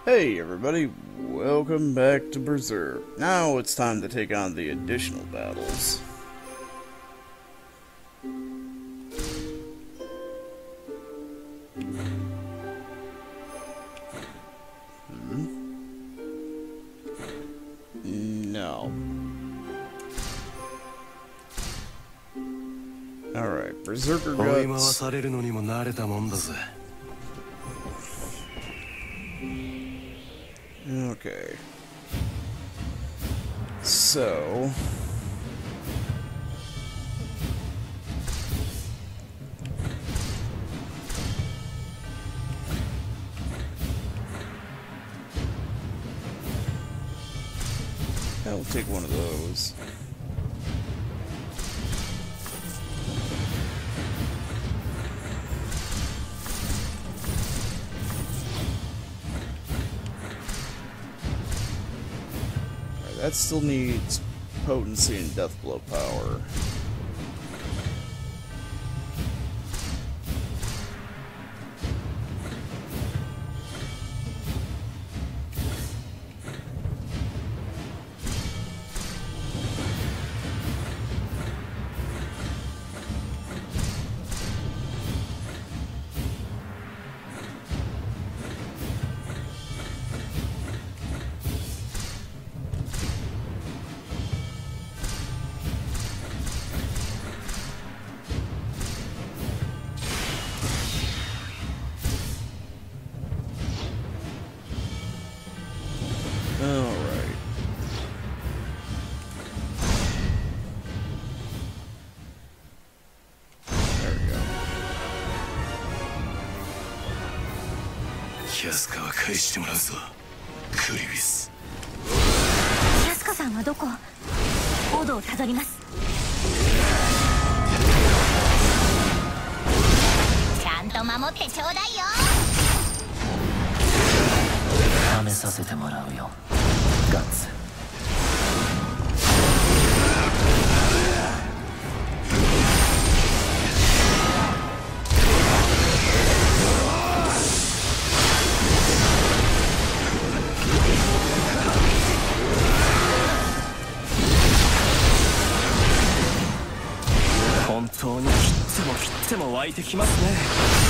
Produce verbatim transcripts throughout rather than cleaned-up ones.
Hey everybody, welcome back to Berserk. Now it's time to take on the additional battles. Hmm? No. Alright, Berserker Guts. Okay. So... I'll take one of those. That still needs potency and death blow power. Alright. There we go. Kyaska は返してもらうぞ、クリビス。 キャスカさんはどこ？オドをたどります。ちゃんと守ってちょうだいよ。 試させてもらうよ、ガッツ。本当に切っても切っても湧いてきますね。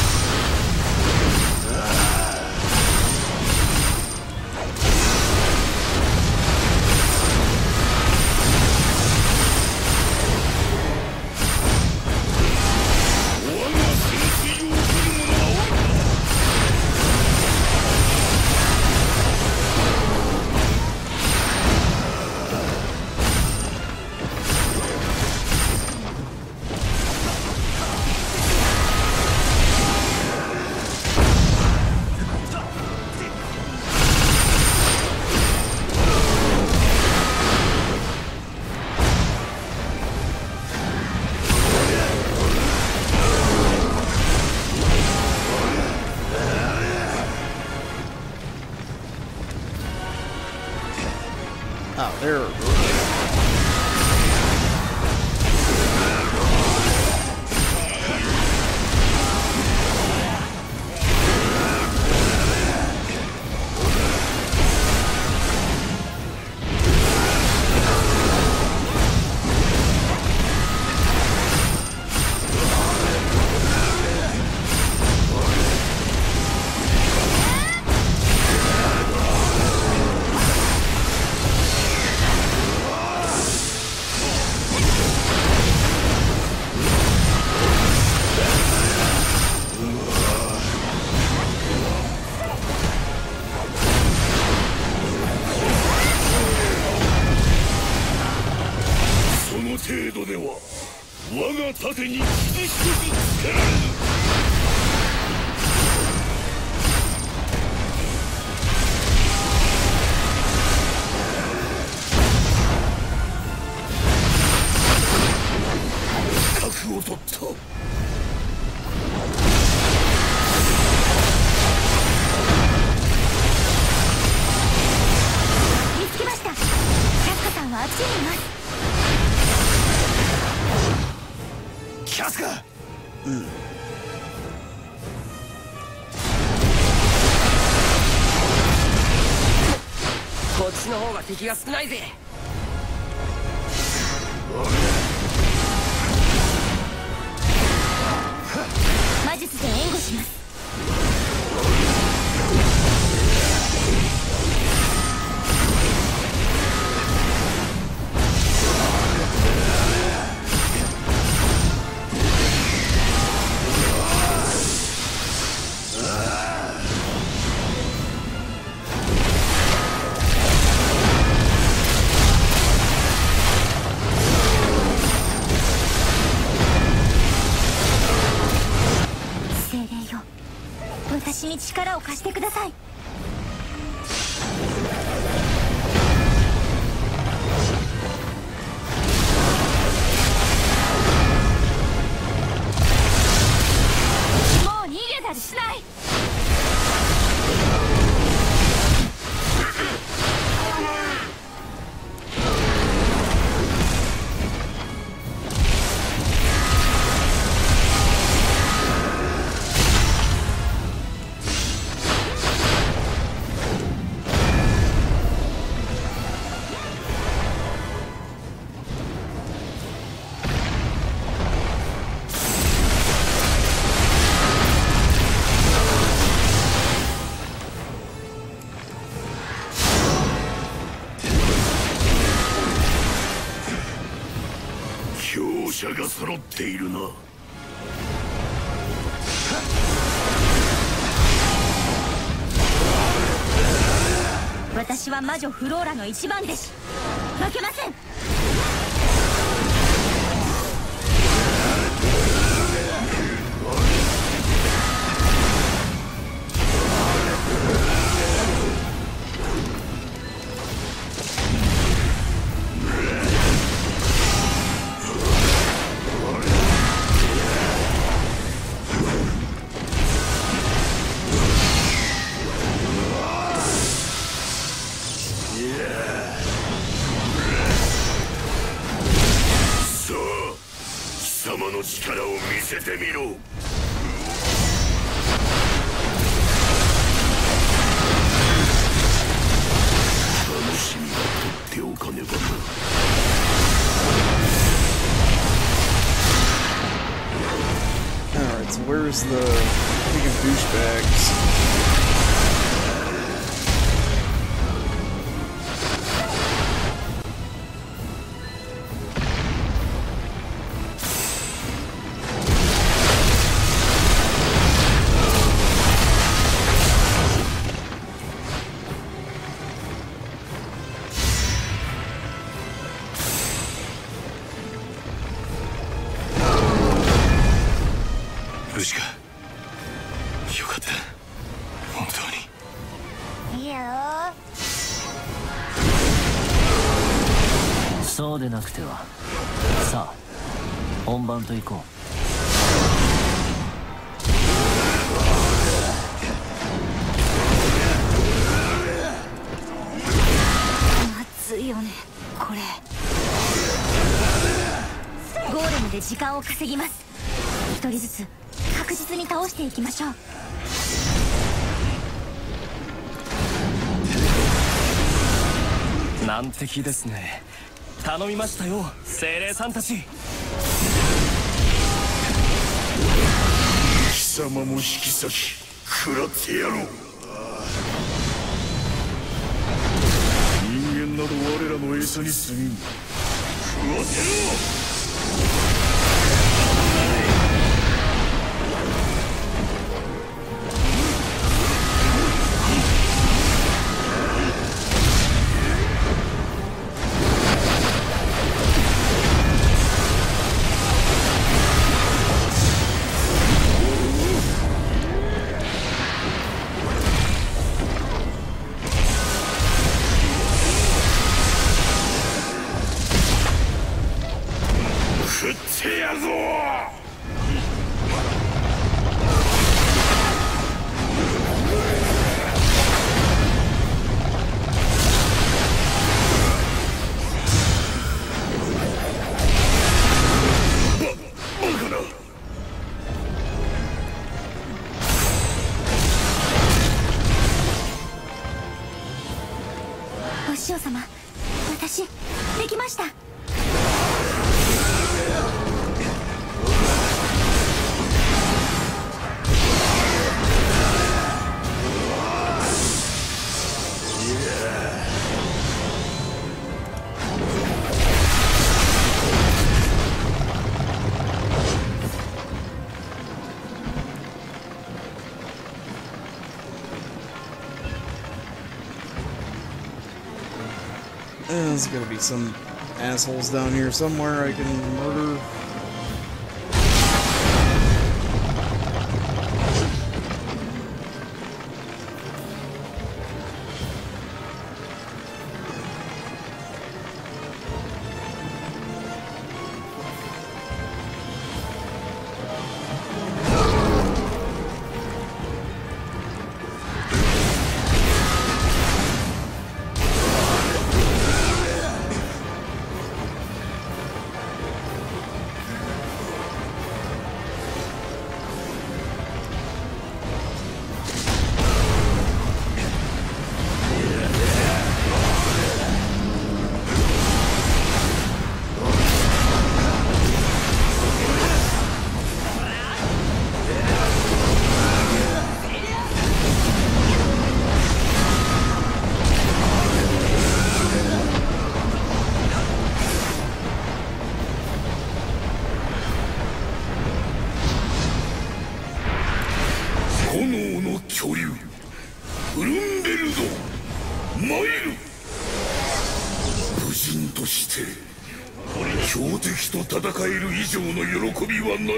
Oh, there. は敵が少ないぜ。 魔術で援護します。私に力を貸してください。もう逃げたりしない。 強者が揃っているな。 私は魔女フローラの一番弟子。負けません。 貴様の力を見せてみろ。楽しみは取っておかねばな。 Alright, so where's the League of Douchebags? Yeah. そうでなくては。さあ本番と行こう。 熱いよねこれ。ゴーレムで時間を稼ぎます。一人ずつ確実に倒していきましょう。 難敵ですね。頼みましたよ精霊さんたち。 貴様も引き裂き食らってやろう。人間など我らの餌に過ぎん。食わせろ。 師匠様、私できました。 There's gotta be some assholes down here somewhere I can murder. 戦える以上の喜びはない。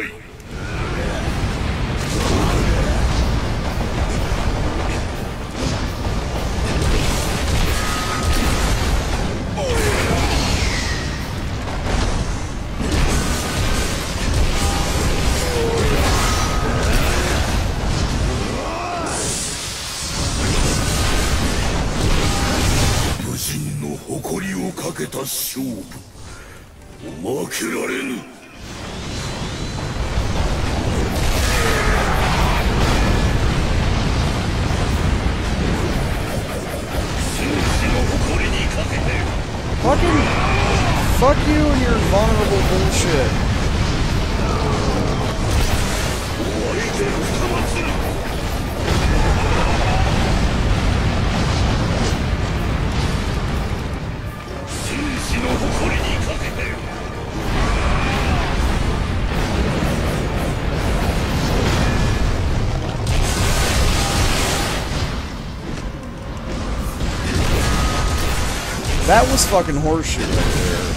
武人の誇りをかけた勝負、負けられぬ。 Fucking fuck you and your vulnerable bullshit. That was fucking horseshit right there.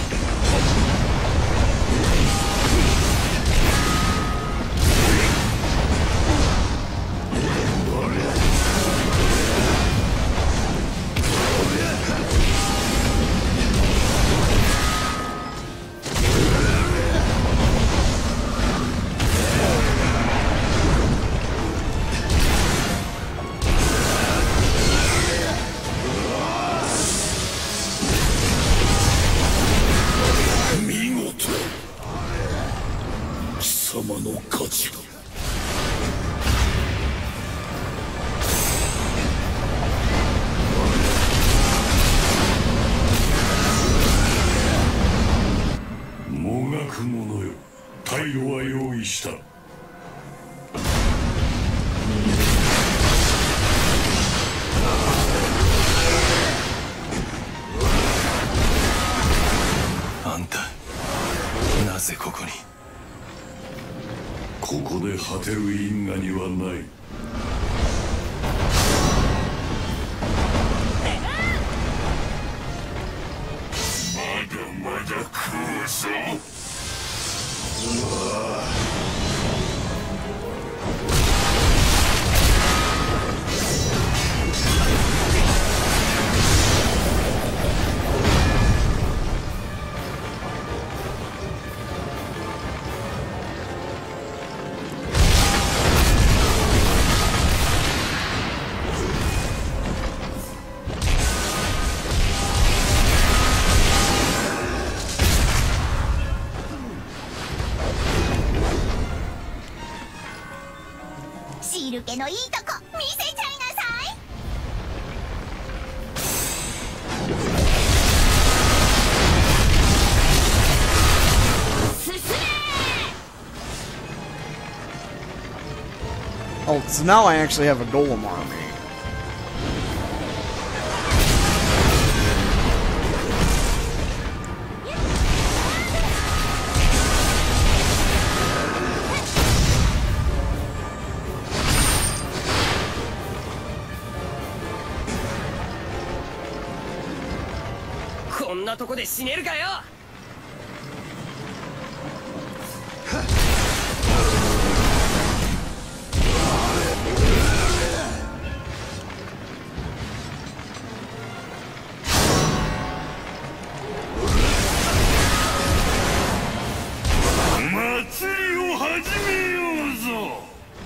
Shirukeのいいとこ見せちゃいなさい。 now, so now I actually have a golem army. こんなとこで死ねるかよ。 祭りを始めようぞ。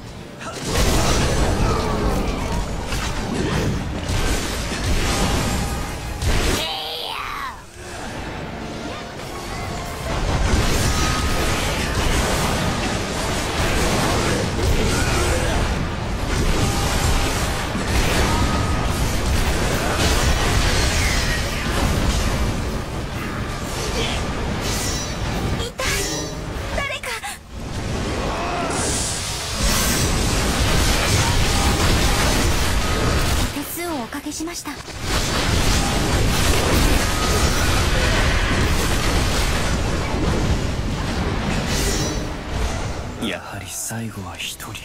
しました。 やはり最後は一人か。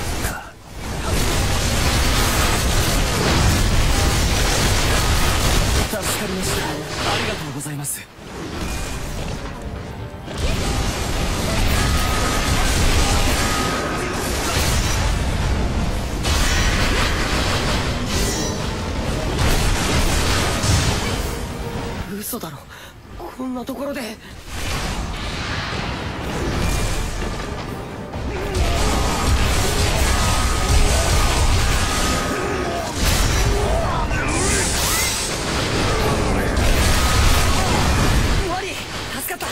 助かりました。ありがとうございます。嘘だろ、こんなところで。ワリ、助かった。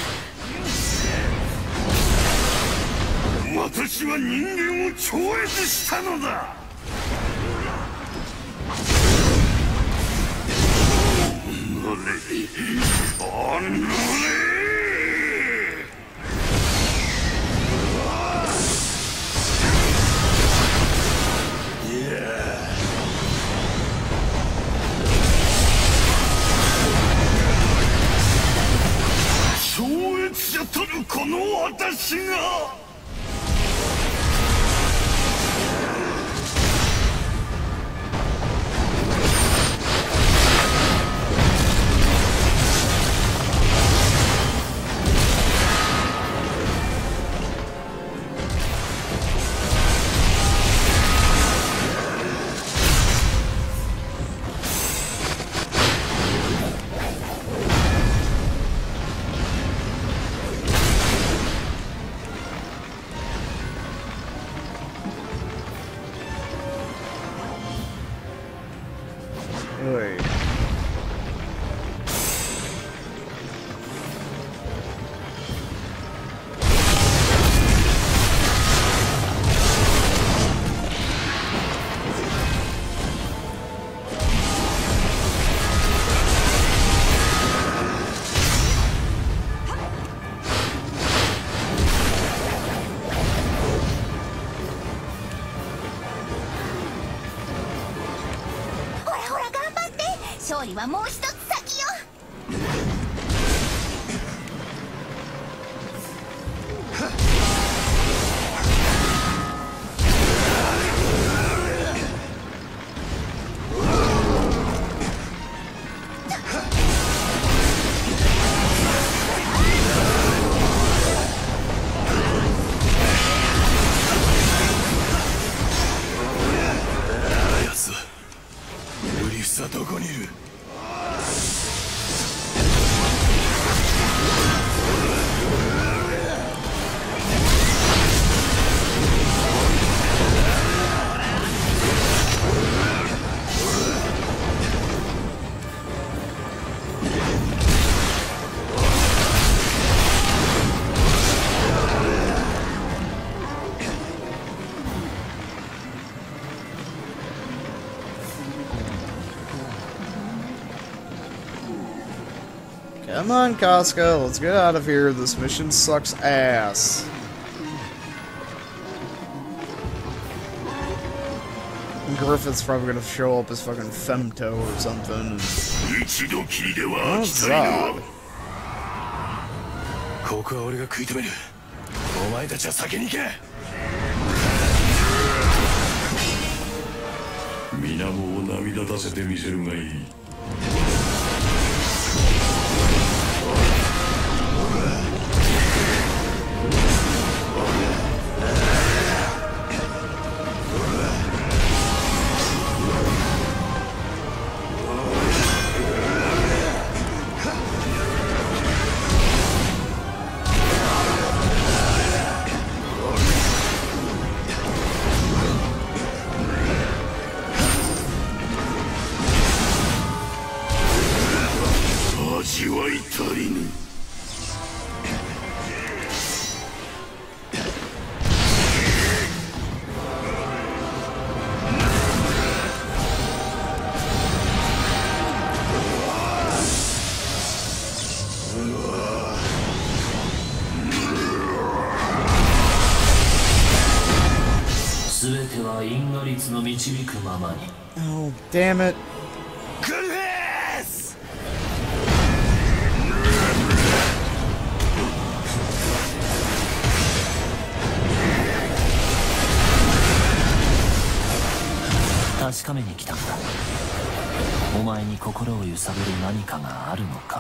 私は人間を超越したのだ。おのれ！超越者たるこの私が。 Wait. ほらほら頑張って、勝利はもう一つ先よ。 ウリフサどこにいる？ Come on, Casca, let's get out of here. This mission sucks ass. Griffith's probably gonna show up as fucking Femto or something. 一度きりでは飽 What's きたいの that? ここは俺が食い止める。お前たちは先に行け。水面を涙出せてみせるがいい。味わい足りぬ。 すべては因果律の導くままに。 Oh, damn it. グルフェス。 確かめに来たんだ。お前に心を揺さぶる何かがあるのか。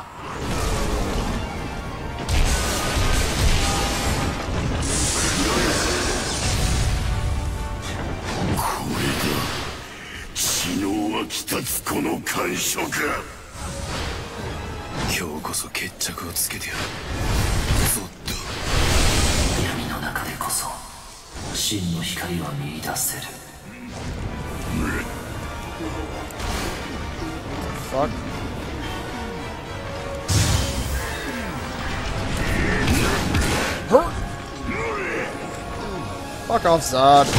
これだ。知能はきたつこの感触。今日こそ決着をつけてやる。ゾッと。 闇の中でこそ真の光は見出せる。 Fuck. Hurt. Fuck off, Zod.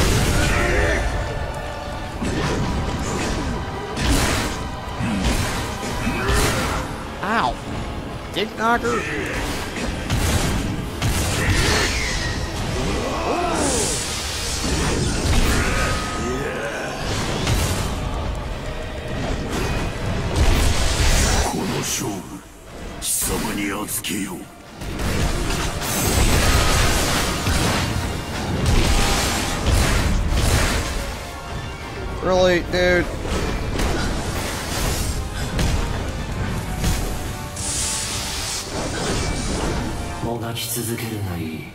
Ow. Dick knocker. この勝負、貴様に預けよう。 Really, dude? もがき続けるがいい。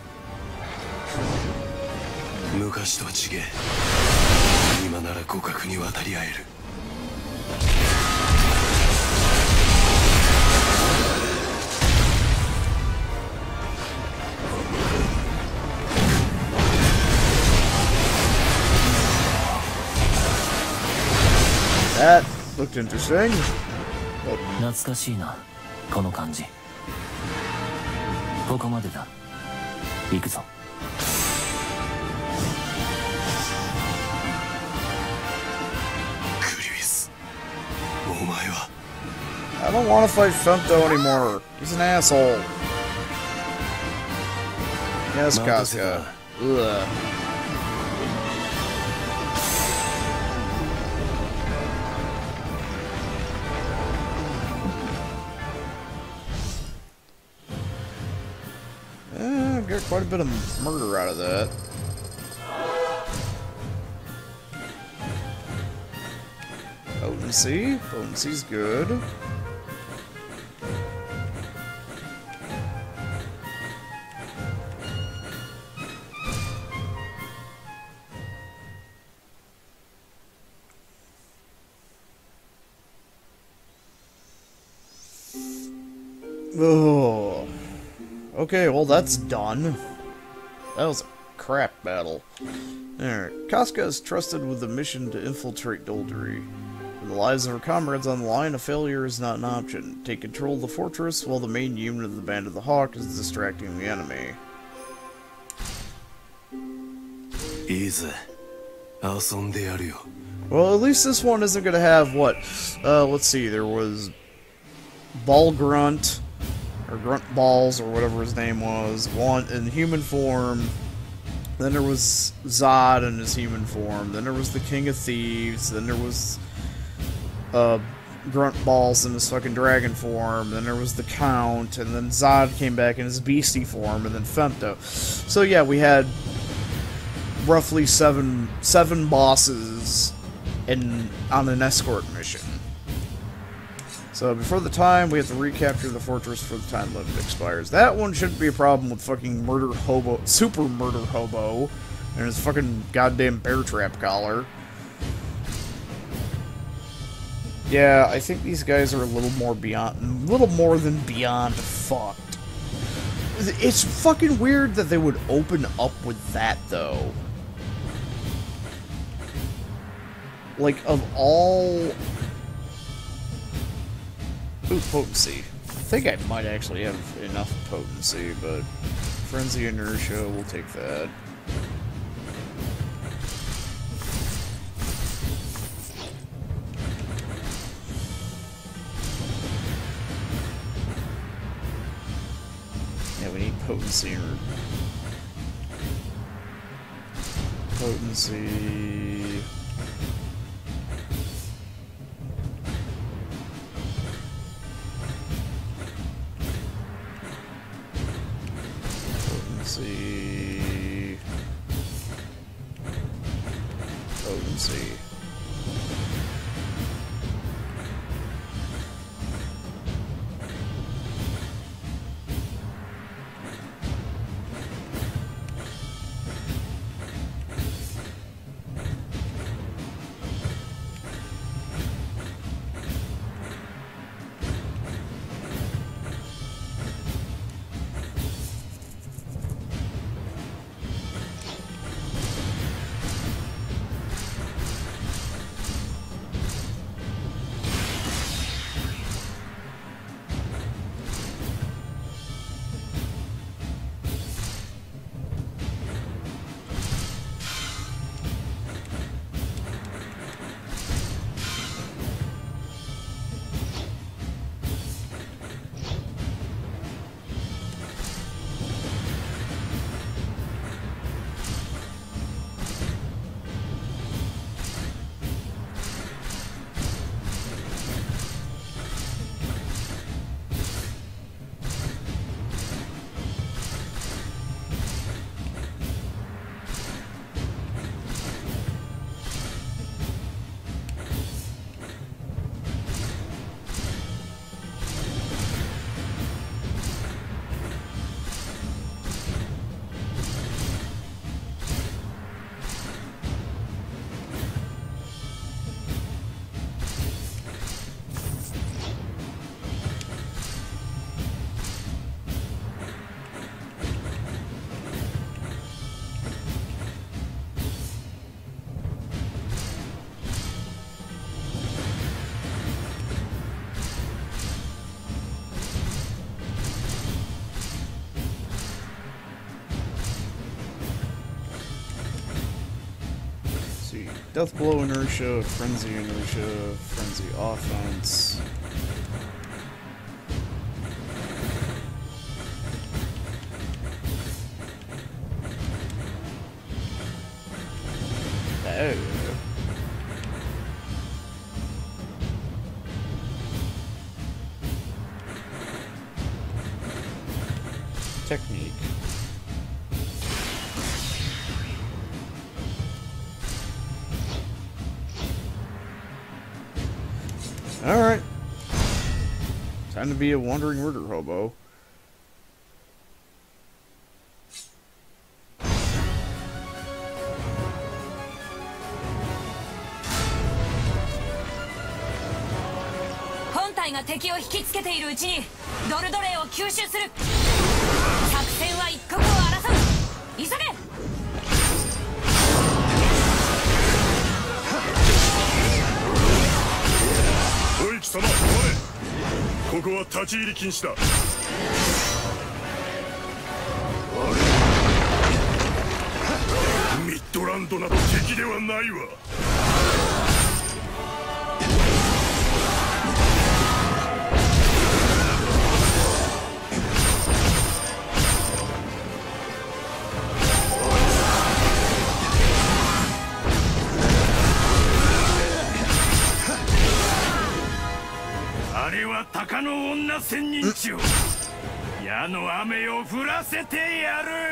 昔とは違え。今なら互角に渡り合える。 That looked interesting. 懐かしいな、この感じ。ここまでだ。行くぞ。 クリビス、お前は。 I don't want to fight Femto anymore. He's an asshole. Yes, Casca. Ugh. Eh, got quite a bit of murder out of that. Potency. Potency's good. Oh. Okay, well that's done. That was a crap battle. Alright, Casca is trusted with the mission to infiltrate Doldry. With the lives of her comrades on the line, a failure is not an option. Take control of the fortress while the main unit of the Band of the Hawk is distracting the enemy. いいぜ。遊んでやるよ。 Well, at least this one isn't gonna have what? Uh, let's see, there was Ball Grunt, or Grunt Balls, or whatever his name was, one in human form, Then there was Zod in his human form. Then there was the King of Thieves. Then there was uh, Grunt Balls in his fucking dragon form. Then there was the Count. And then Zod came back in his beastie form. And then Femto. So yeah, we had roughly seven seven bosses in on an escort mission. So before the time, we have to recapture the fortress before the time limit expires. That one shouldn't be a problem with fucking Murder Hobo, Super Murder Hobo, and his fucking goddamn bear trap collar. Yeah, I think these guys are a little more beyond, a little more than beyond fucked. It's fucking weird that they would open up with that, though. Like, of all... Ooh, potency. I think I might actually have enough potency, but Frenzy Inertia, we'll take that. Yeah, we need potency or potency. Potency. Potency. Death Blow Inertia, Frenzy Inertia, Frenzy Offense. Oh. Technique. Alright. Time to be a wandering murder hobo. Hontai が敵を引きつけているうちにドルドレイを吸収する。作戦は一刻を争う。急げ。 おい貴様、止まれ。ここは立ち入り禁止だ。ミッドランドなど敵ではないわ。 あれは鷹の女千人帳。矢の雨を降らせてやる。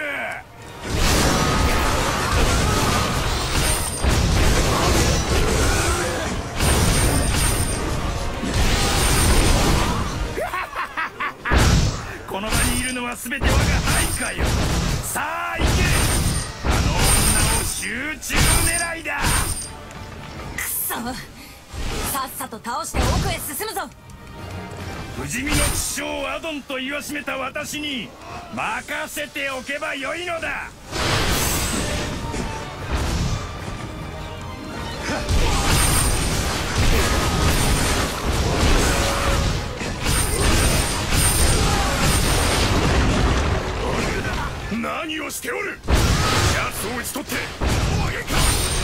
この場にいるのは全て我が配下よ。さあ行け。あの女を集中狙いだ。 くそ、さっさと倒して奥へ進むぞ。 不死身の知将アドンと言わしめた私に任せておけばよいのだ。何をしておる。奴を討ち取ってお上げか。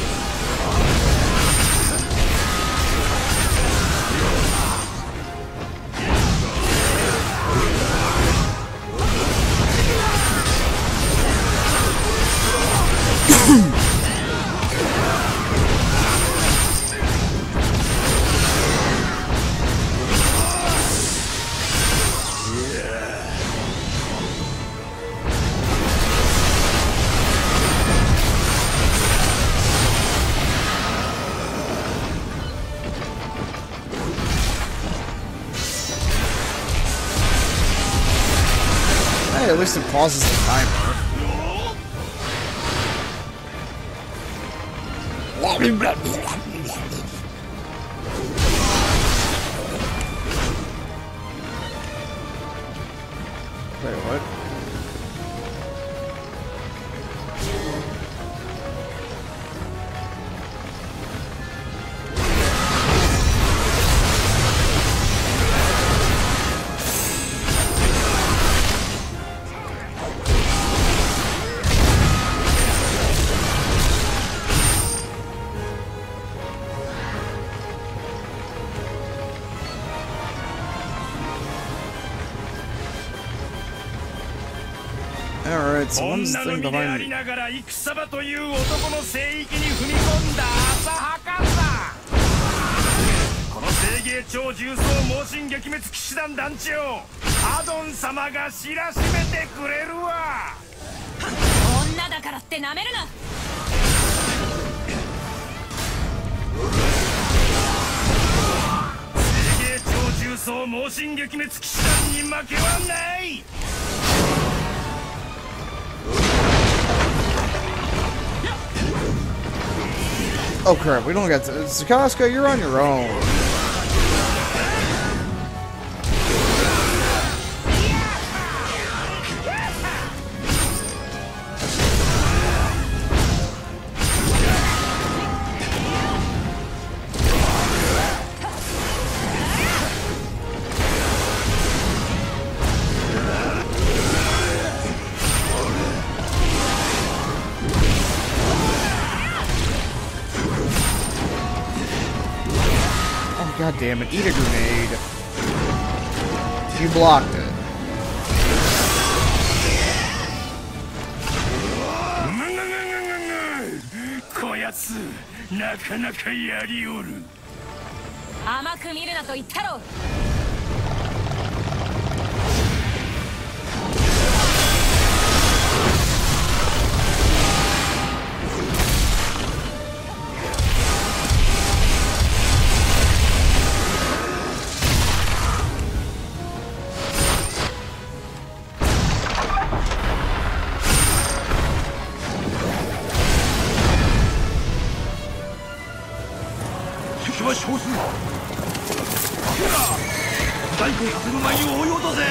Hey, at least it pauses the timer. Wait, what? Alright, so when's the 女の thing 身であ behind り me? ながら戦場という男の聖域に踏み込んだ浅はかさ。この聖芸超重装猛進撃滅騎士団団長アドン様が知らしめてくれるわ。 女だからってなめるな。 聖芸超重装猛進撃滅騎士団に負けはない。 Oh crap, we don't get to... Sakaska, you're on your own. God damn it, eat a grenade. You blocked it. Koyatsu, なかなかやりおる。 甘く見るなと言ったろ。 敵は少数。大根させる前に追い落とせ。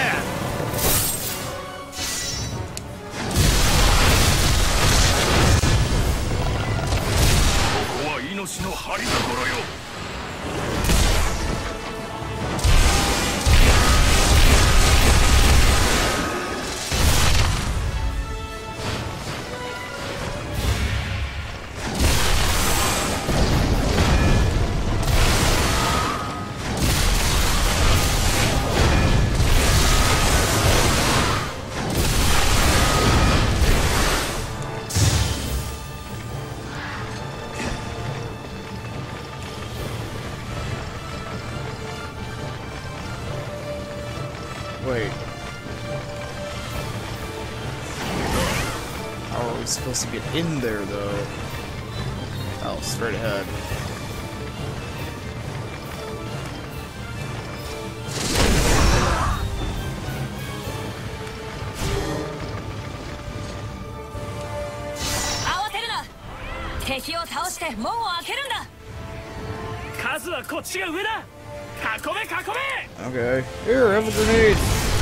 ここは命の張り所よ。 Wait. How are we supposed to get in there, though? Oh, straight ahead. Okay. Here, have a grenade.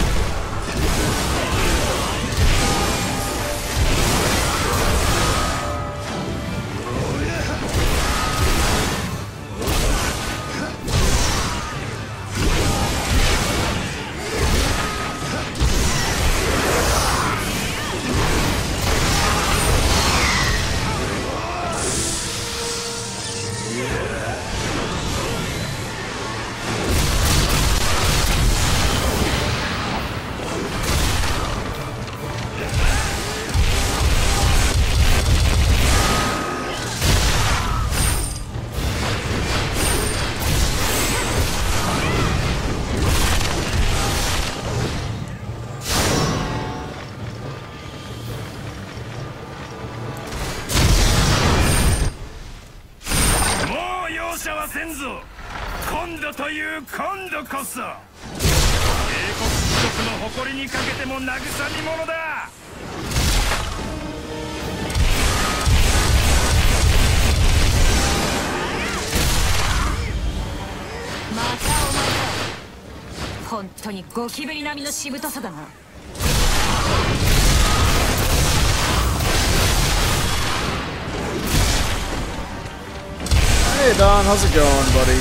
Hey Don, how's it going, buddy?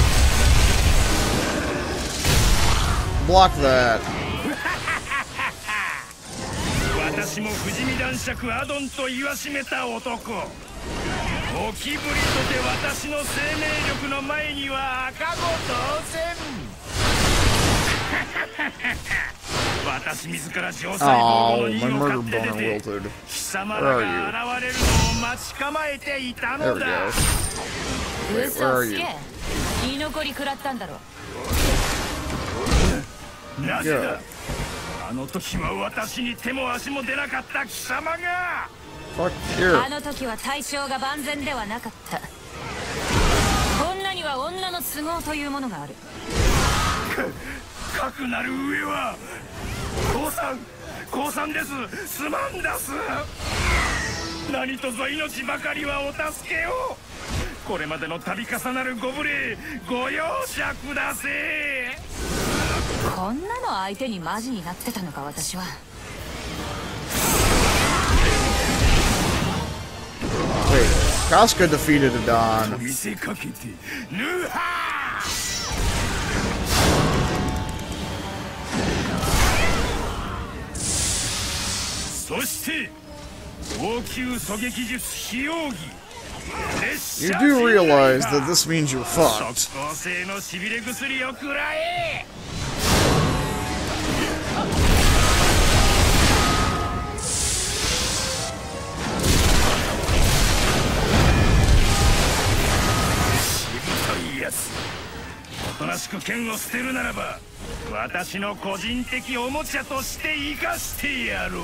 Block that. 私も不死身男爵アドンと言わしめた男。ゴキブリとて私の生命力の前には赤子当然。私自ら城塞防護の任を買って出て貴様らが現れるのを待ち構えていたのだ。 嘘つけ。居残り食らったんだろ。 なぜだ。あの時は私に手も足も出なかった貴様が。 あの時は対象が万全ではなかった。女には女の都合というものがある。 かくなる上は降参降参です。すまんだす。何とぞ命ばかりはお助けを。これまでの度重なるご無礼ご容赦くだせ。 こんなの相手にマジになってたのか私は。 Wait, Casca defeated Adon. 見せかけてヌハー。そして王宮狙撃術非奥義。 You do realize that this means you're fucked. 即効性のしびれ薬を食らえ。おとなしく剣を捨てるならば私の個人的おもちゃとして生かしてやろう。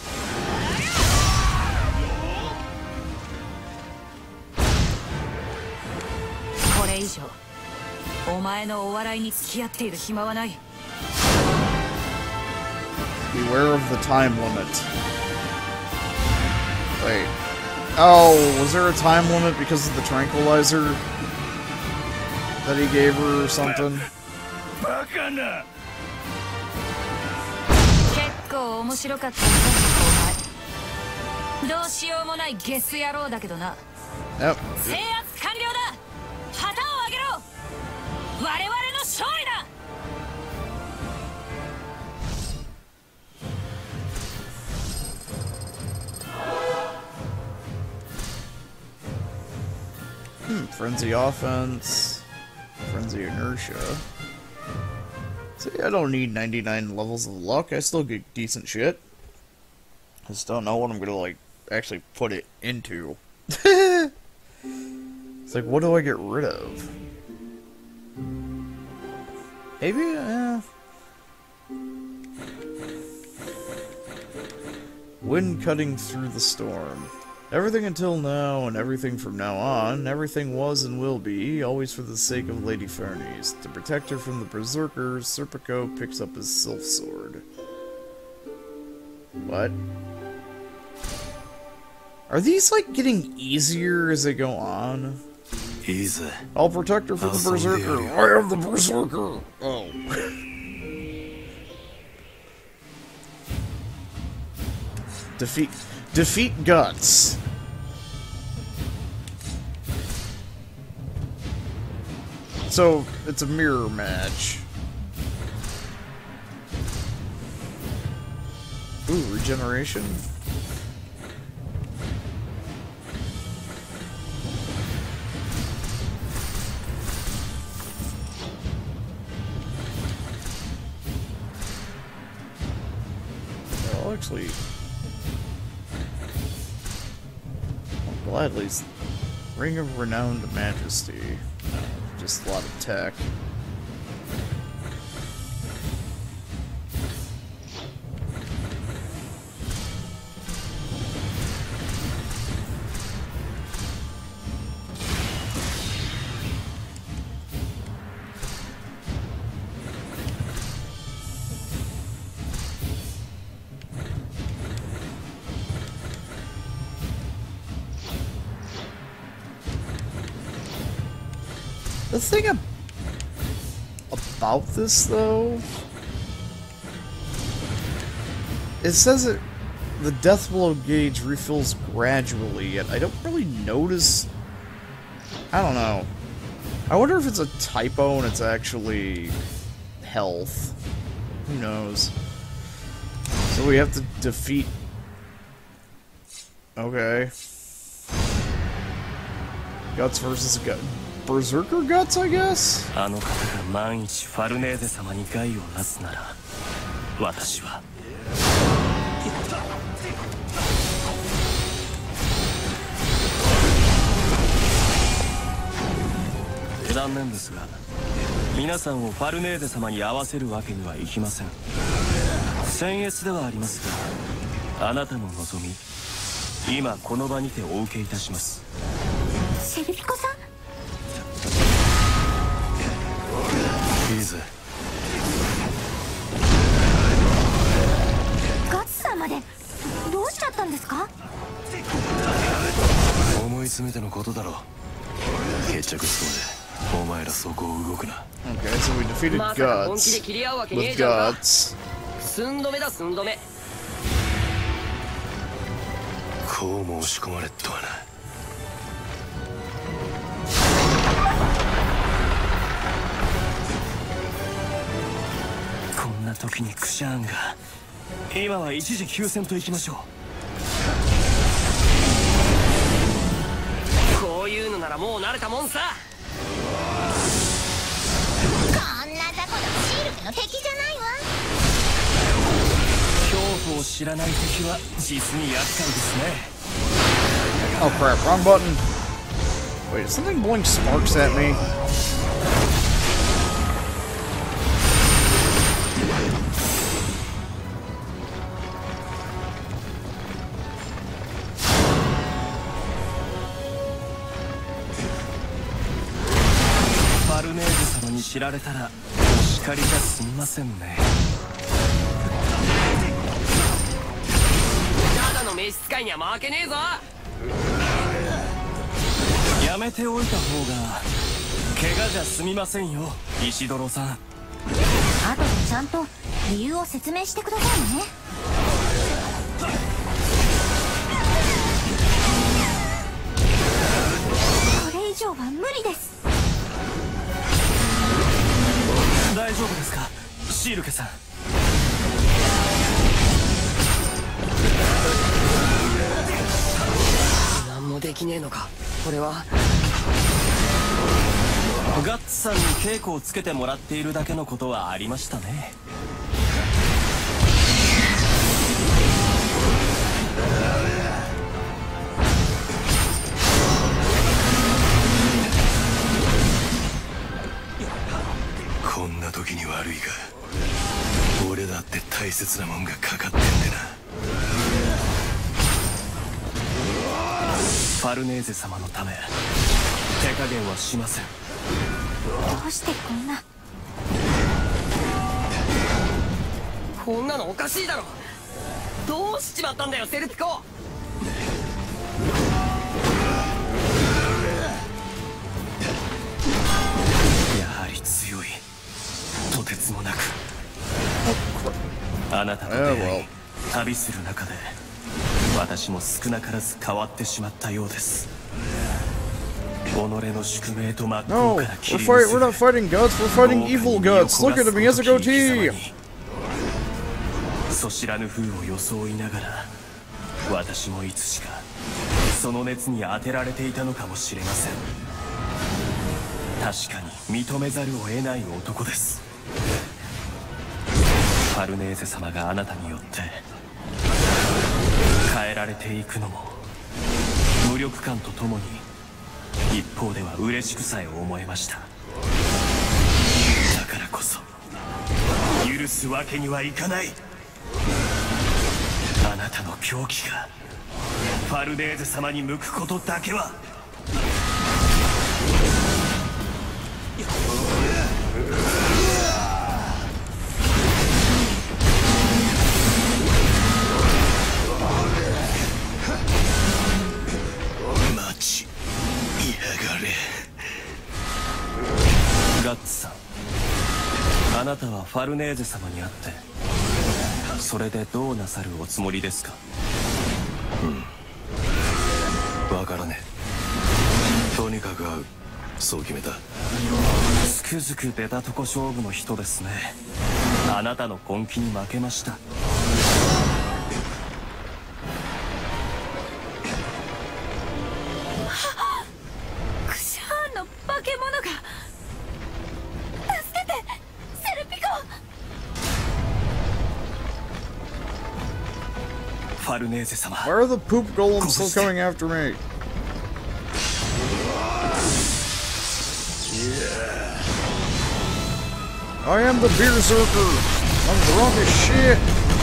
これ以上お前のお笑いに付き合っている暇はない。 Beware of the time limit. Wait. Oh, was there a time limit because of the tranquilizer that he gave her or something? バカな。 結構面白かったねお前。どうしようもないゲス野郎だけどな。 Yep. 制圧完了だ。旗を上げろ。我々の勝利だ。 Hmm, Frenzy offense, Frenzy inertia. See, I don't need ninety-nine levels of luck, I still get decent shit. I just don't know what I'm gonna, like, actually put it into. It's like, what do I get rid of? Maybe, uh... Wind cutting through the storm. Everything until now, and everything from now on, everything was and will be, always for the sake of Lady Fernes. To protect her from the Berserkers, Serpico picks up his Sylph Sword. What? Are these, like, getting easier as they go on? Easy. I'll protect her from the Berserker. I am the Berserker! Oh. Defeat... Defeat Guts. So, it's a mirror match. Ooh, regeneration? Well, actually... Gladly. Ring of Renowned Majesty. Just a lot of tech. The thing ab about this, though, it says it the death blow gauge refills gradually, yet I don't really notice. I don't know. I wonder if it's a typo and it's actually health. Who knows? So we have to defeat. Okay. Guts versus Guts. Berserker Guts, I guess? あの方が万一ファルネーゼ様に害をなすなら私は残念ですが皆さんをファルネーゼ様に合わせるわけにはいきません僭越ではありますがあなたの望み今この場にてお受けいたしますセルピコさんいいぜガツさんまでどうしちゃったんですか思い詰めてのことだろう決着つくまでお前らそこを動くな Okay, so we defeated Guts with Guts. 寸止めだ寸止めこう申し込まれとはなこんな時にクシャーンが今は一時休戦といきましょうこういうのならもう慣れたもんさこんな雑魚のシールクの敵じゃないわ恐怖を知らない敵は実に厄介ですね Oh crap, wrong button. Wait, did something blink sparks at me? Far ルネーゼ様に知られたらお叱りじゃ済みませんねただの召使いには負けねえぞやめておいた方が怪我じゃ済みませんよ石泥さん後でちゃんと理由を説明してくださいねこれ以上は無理です大丈夫ですかシールケさん何もできねえのか俺はガッツさんに稽古をつけてもらっているだけのことはありましたねこんな時に悪いが俺だって大切なもんがかかってんでなファルネーゼ様のため手加減はしません。 どうしてこんな。 こんなのおかしいだろ。どうしちまったんだよセルピコ。 やはり強い。とてつもなく。あなたと出会い旅する中で私も少なからず変わってしまったようです。己の宿命と真っ向 No, から we're 切り fight. 結 We're ぶ not fighting gods. We're fighting evil gods. Look at him. He has a goatee. そ知らぬ風を装いながら私もいつしかその熱に当てられていたのかもしれません。確かに認めざるを得ない男です。ファルネーゼ様があなたによって変えられていくのも無力感とともに一方では嬉しくさえ思えました。だからこそ許すわけにはいかない。あなたの狂気がファルネーゼ様に向くことだけは。待ちやがれ。ガッツさん、あなたはファルネーゼ様に会ってそれでどうなさるおつもりですか？ うん、わからねえ。とにかく会う、そう決めた。 つくづく出たとこ勝負の人ですね。あなたの根気に負けました。 クシャーンの化け物が。助けてセルピコ。 ファルネーゼ様、 Why are the poop golems still coming after me? I am the Berserker. I'm drunk as shit.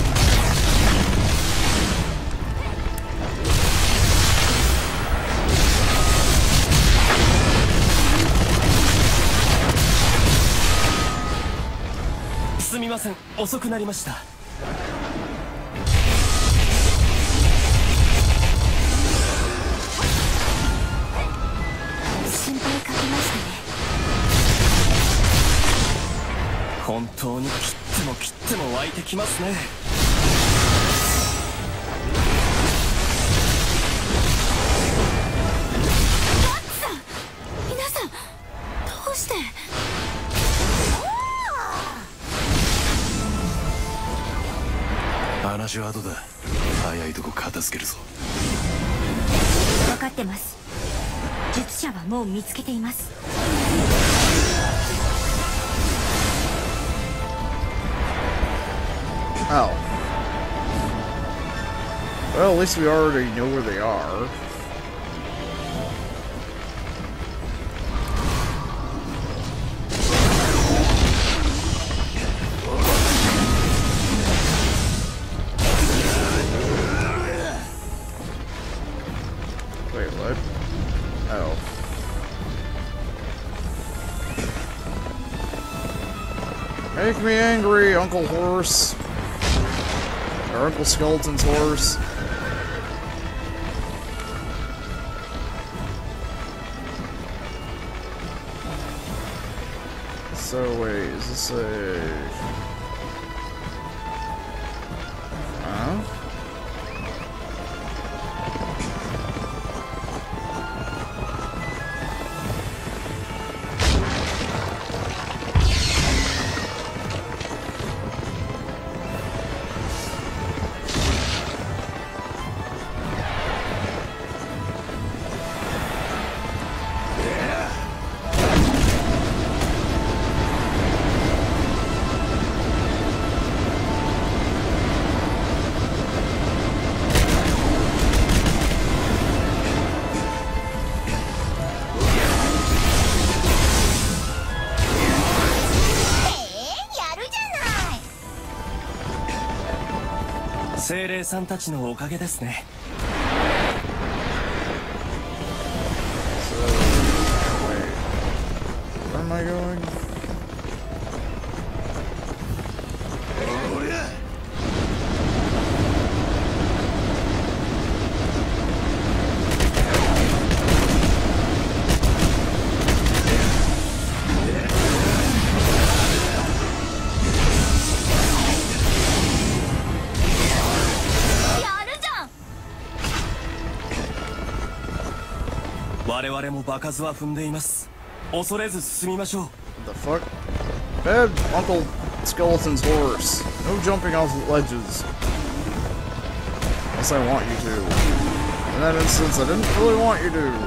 Sorry. すみません、遅くなりました。 心配かけましたね。 本当に切っても切っても湧いてきますね。 ガッツさん、皆さんどうして。 話は後だ。早いとこ片付けるぞ。 分かってます。術者はもう見つけています。 Oh. Well, at least we already know where they are. Wait, what? Oh. Make me angry, Uncle Horse. Or Uncle Skeleton's horse. So wait, is this a... Huh? 精霊さんたちのおかげですね。 我々も場数は踏んでいます。恐れず進みましょう。 What the fuck? Bad Uncle Skeleton's horse. No jumping off ledges. Unless I want you to. In that instance, I didn't really want you to.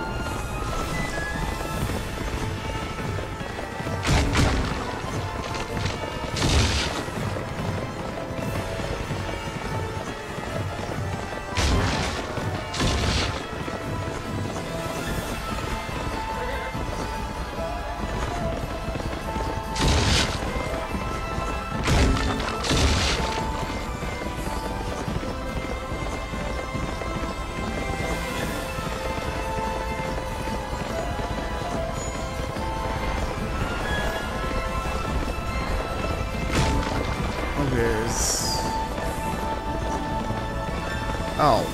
Oh.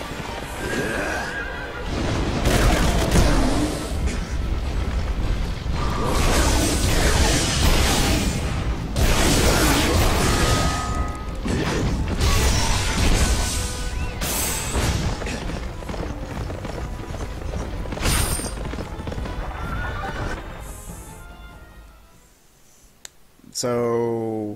So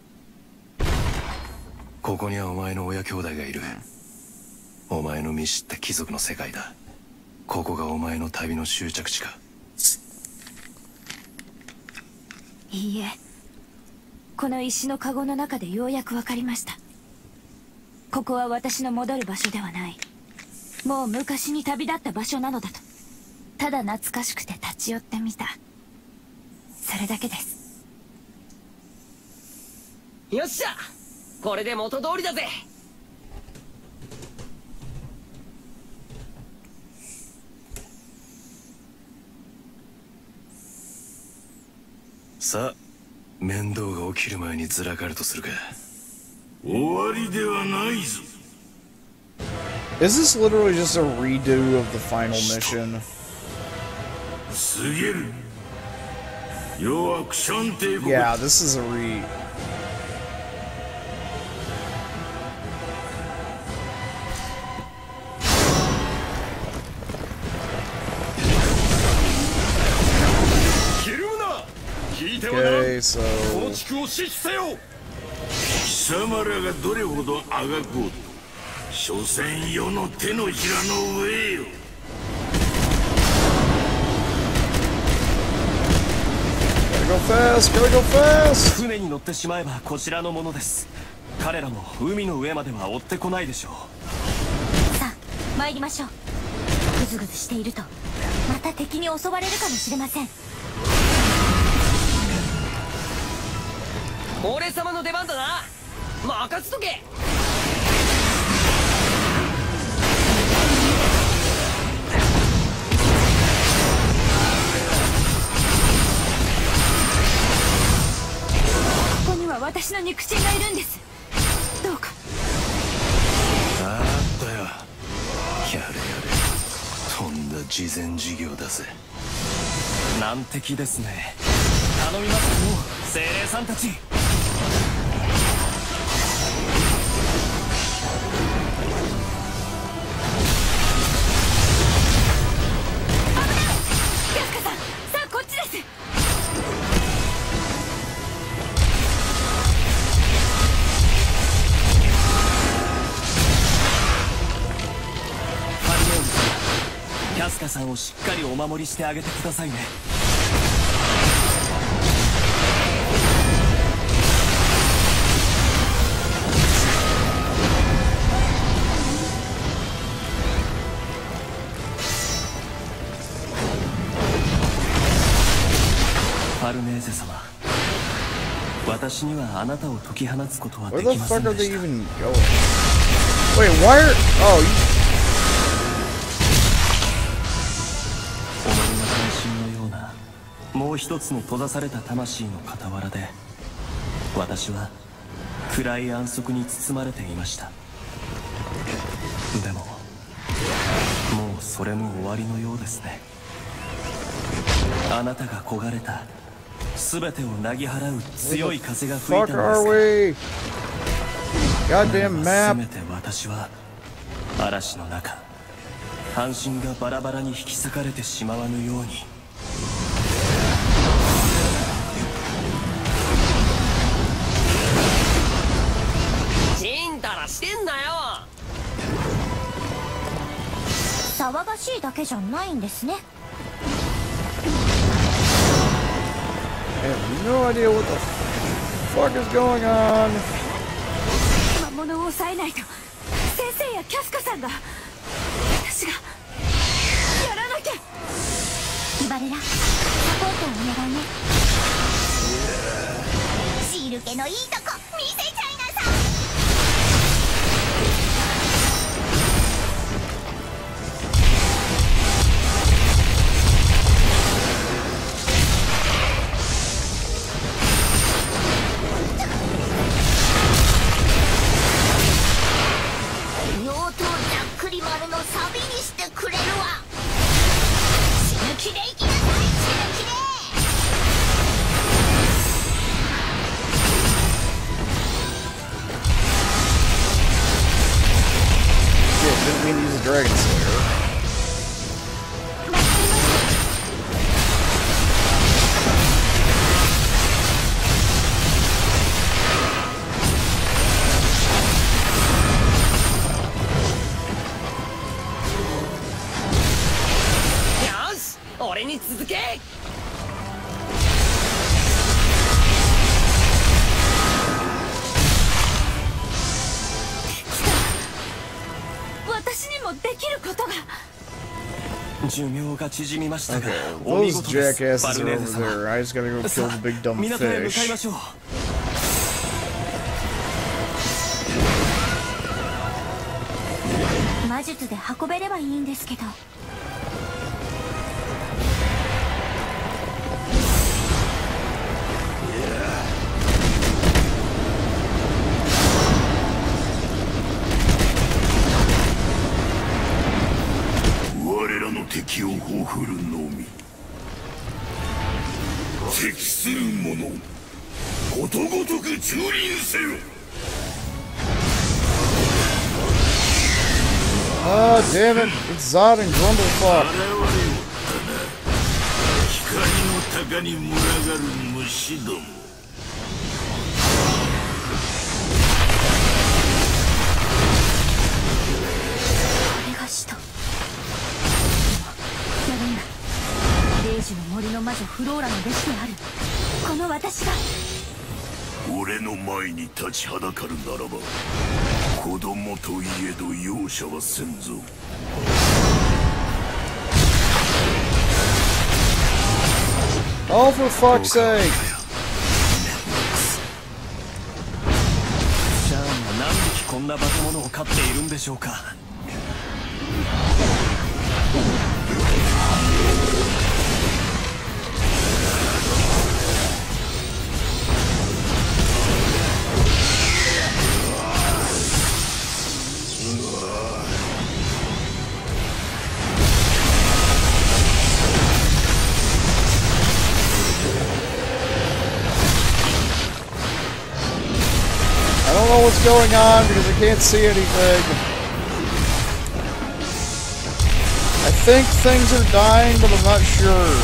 ここにはお前の親兄弟がいる。お前の見知った貴族の世界だ。ここがお前の旅の終着地か。 いいえ、この石の籠の中でようやく分かりました。ここは私の戻る場所ではない。もう昔に旅立った場所なのだと。ただ懐かしくて立ち寄ってみた。それだけです。 よっしゃ、これで元通りだぜ。 さあ、面倒が起きる前にずらかるとするか。 終わりではないぞ。 Is this literally just a redo of the final mission? すげる。弱くシャン帝国。 Yeah, this is a re... 聞いてはならん。 Okay, so... この地区を死守せよ。貴様らがどれほどあがこうと、所詮世の手のひらの上よ。 Gotta go fast, gotta go fast! 船に乗ってしまえばこちらのものです。彼らも海の上までは追ってこないでしょう。 さあ参りましょう。グズグズしているとまた敵に襲われるかもしれません。 俺様の出番だな。任せとけ。 ここには私の肉親がいるんです。どうか。 あったよ。やれやれ。とんだ慈善事業だぜ。 難敵ですね。頼みますよ、精霊さんたち。キャスカさんをしっかりお守りしてあげてくださいね。ファルネーゼ様、私にはあなたを解き放つことはで Where き the ませ fuck ん are で they した。 even going? Wait, why are... Oh, you... 己の半身のようなもう一つの閉ざされた魂の傍らで、私は暗い安息に包まれていました。でももうそれも終わりのようですね。あなたが焦がれた全てをなぎ払う強い風が吹い Fuck たの are です we? Goddamn が、せ map. めて私は嵐の中半身がバラバラに引き裂かれてしまわぬように。 ちんたらしてんなよ。 騒がしいだけじゃないんですね。 I have no idea what the fuck is going on. 魔物を抑えないと先生やキャスカさんが。私がやらなきゃ。バレラ、サポートをお願いね。汁気のいいとこ見せちゃいなさい。妖刀ざっくり丸のサビにしてくれるわ。死ぬ気で生きなさい、死ぬ気で。 Shit, didn't mean to use a Dragon Slayer. よし、俺に続け。 私にもできることが。 寿命が縮みましたが、 Okay, お見 those 事です、バ jackasses ルネ are ー over ゼ様。 there. I just gotta go さ kill あ the big dumb 港へ向かいま fish. しょう。 魔術で運べればいいんですけど。 我らの敵をほふるのみ。敵する者ことごとく蹂躙せよ。 Ah, damn it! It's Zod and Grumblefuck. 光の鷹に群がる虫ども。 これが使徒。やるんだ。霊樹の森の魔女フローラの弟子であるこの私が。 俺の前に立ちはだかるならば、子供といえど容赦はせんぞ。 Oh, for fuck's sake! シャーンは何匹こんな化け物を飼っているんでしょうか。 I don't know what's going on because I can't see anything. I think things are dying, but I'm not sure.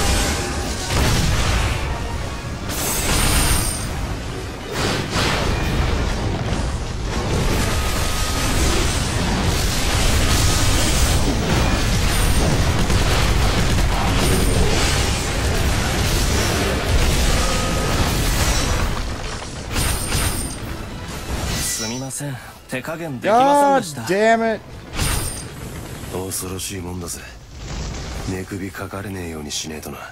せん。手加減できませんでした。 God damn it! 恐ろしいもんだぜ。寝首かかれねえようにしねえとな。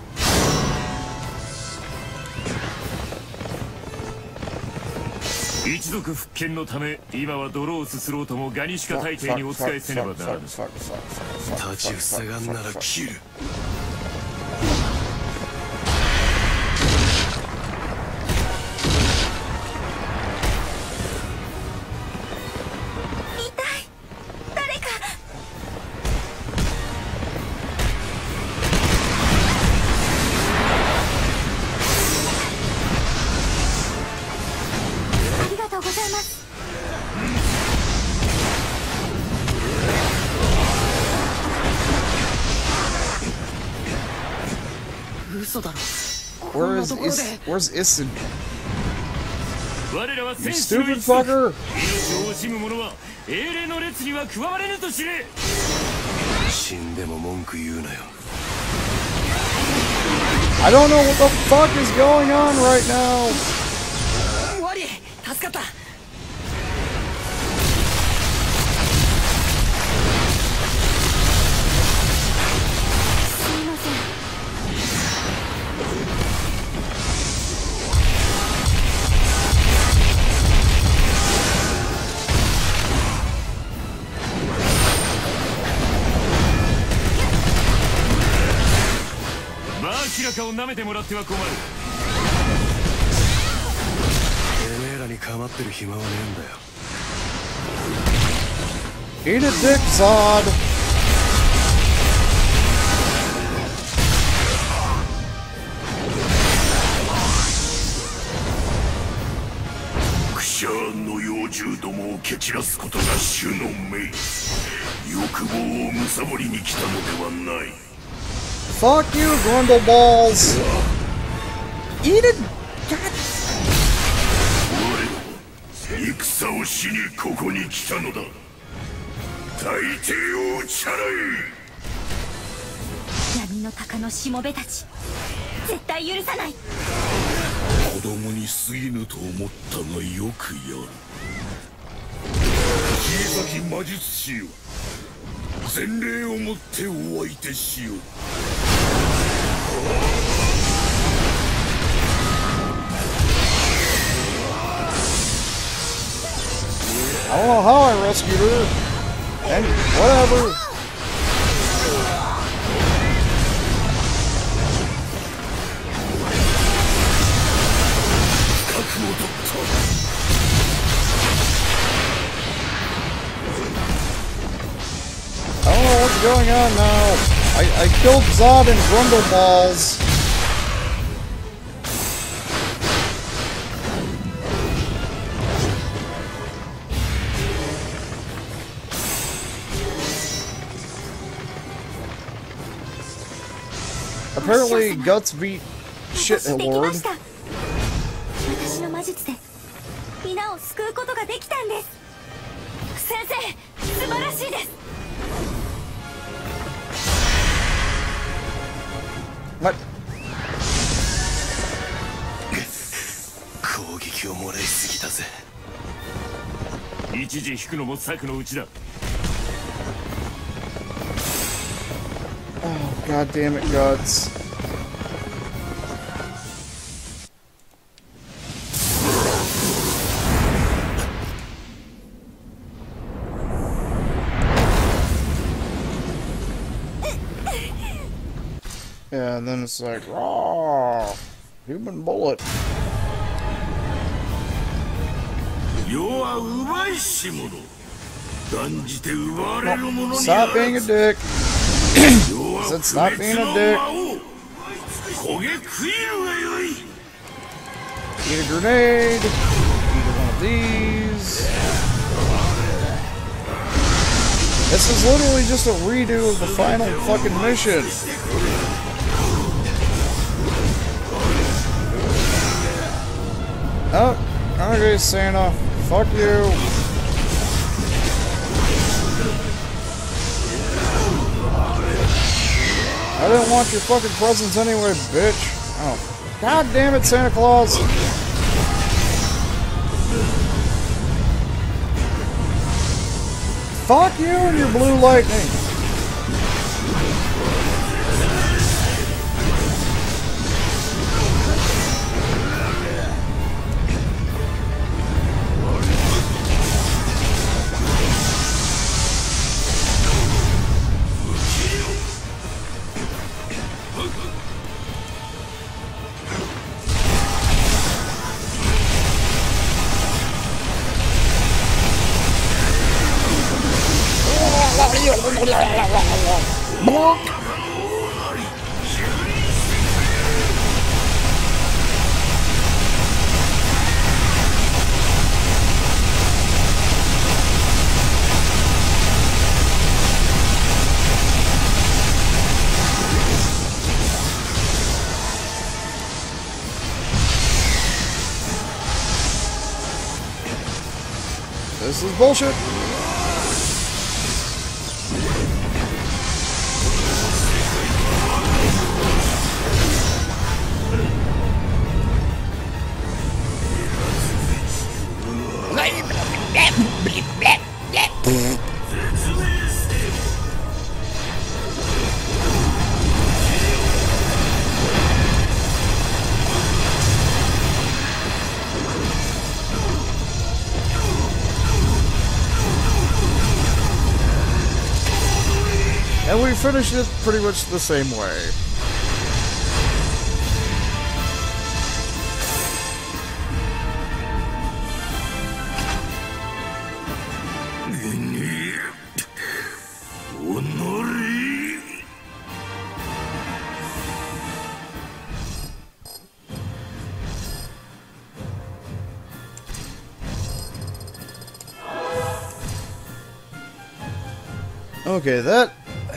一族復権のため今は泥をすすろうともガニシカ大帝にお仕えせねばならぬ。 立ち塞がんなら切る。 嘘だろ。 Where is Is Where's Isid? 我らは You 戦士の stupid 一族。 fucker! 命を惜しむ者は英霊の列には加われぬと知れ。 死んでも文句言うなよ。 I don't know what the fuck is going on right now! ワリ助かった。 すみません。 バーキラカを舐めてもらっては困る。 てめえらに構ってる暇はねえんだよ。 Eat a dick, Zod! クシャーンの幼獣どもを蹴散らすことが主の命。欲望を貪りに来たのではない。 Fuck you, Grundleballs! Eat it! God. 我らは戦をしにここに来たのだ。大抵を打ち払え。 闇の鷹のしもべたち、絶対許さない。 子供に過ぎぬと思ったがよくやる。小さき魔術師よ、前例をもってお相手しよう。 I don't know how I rescued her. And whatever. I don't know what's going on now. I, I killed Zod and Grundleballs. Apparently, Guts beat Shit 私できま Lord. した。私の魔術で皆を救うことができたんです。先生、素晴らしいです。 What? 攻撃をもらいすぎたぜ。 一時引くのも策のうちだ。 Oh, god damn it, Guts. Yeah, and then it's like, raw, human bullet. 世は奪いし者。断じて奪われるものに Stop being a dick. 世は Said stop 不 being 滅 a の dick. 魔王。焦げ食いるがよい。 Eat a grenade. Eat one of these. This is literally just a redo of the final fucking mission. Oh, okay, Santa. Fuck you. I didn't want your fucking presents anyway, bitch. Oh, god damn it, Santa Claus. Fuck you and your blue lightning. This is bullshit. And we finished it pretty much the same way. Okay, that...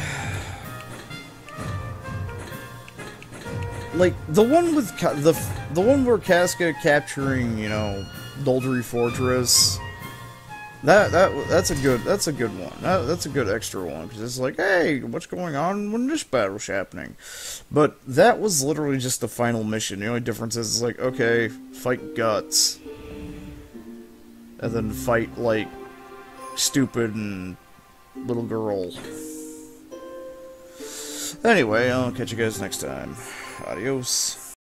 Like, the one with... Ka the the one where Casca capturing, you know, Doldry Fortress... That, that, that's a good, that's a good one. That, that's a good extra one, because it's like, hey, what's going on when this battle's happening? But that was literally just the final mission. The only difference is, it's like, okay, fight Guts. And then fight, like, Stupid and Little Girl. Anyway, I'll catch you guys next time. Adios.